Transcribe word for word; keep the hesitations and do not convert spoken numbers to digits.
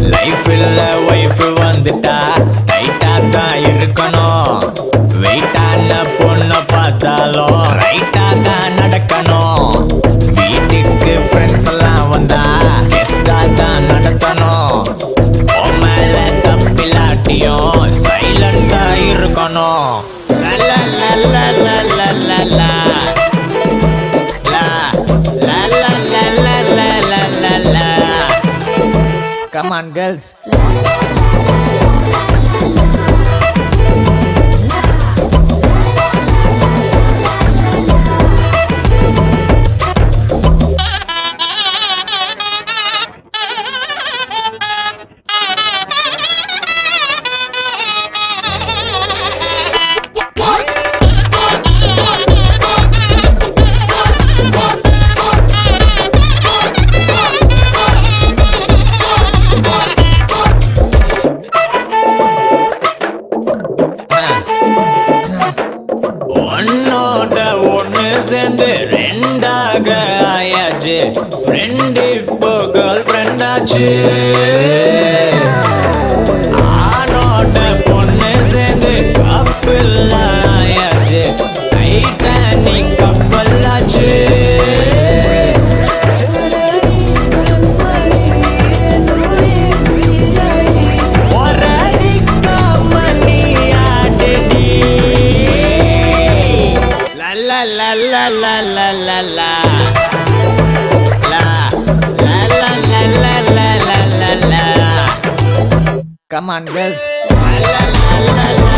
Life இல்ல wife வந்துட்டா டைட்டா தான் இருக்கணும். வெயிட்டான பொண்ணு பார்த்தாலும் ரைட்டா தான் நடக்கணும். வீட்டுக்கு ஃப்ரெண்ட்ஸ் எல்லாம் வந்தா கெஸ்டா தான் நடத்தணும். மேல தப்பிலாட்டியும் சைலண்டா இருக்கணும். Come on, girls. ஒன்னோட ஒன்னு சேர்ந்து ரெண்டாக ஆயாச்சு. ஃப்ரெண்ட் இப்போ கேர்ள் ஃப்ரெண்ட் ஆச்சு. ஆனோட பொண்ணு சேர்ந்து கப்பல் ஆயாச்சு. டைட்டானிக் கப்பல் ஆச்சு. La la la la la la la la la la la la la la la la. Come on, girls. La la la la la.